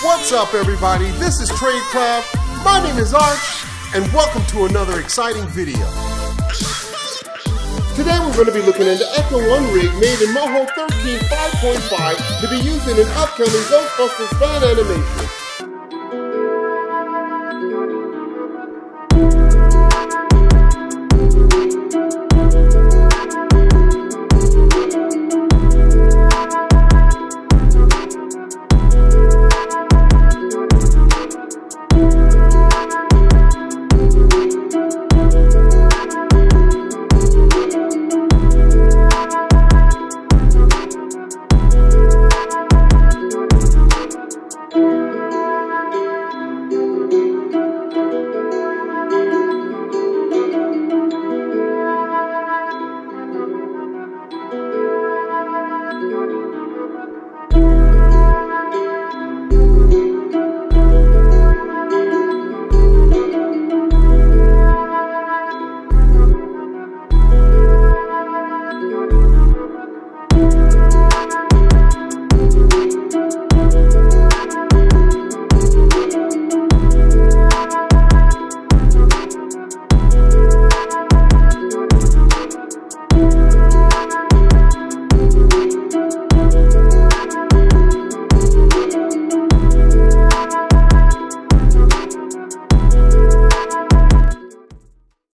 What's up, everybody? This is Tradecraft. My name is Arch, and welcome to another exciting video. Today we're going to be looking at the Ecto1 rig made in Moho 13.5.5 to be used in an upcoming Ghostbusters fan animation.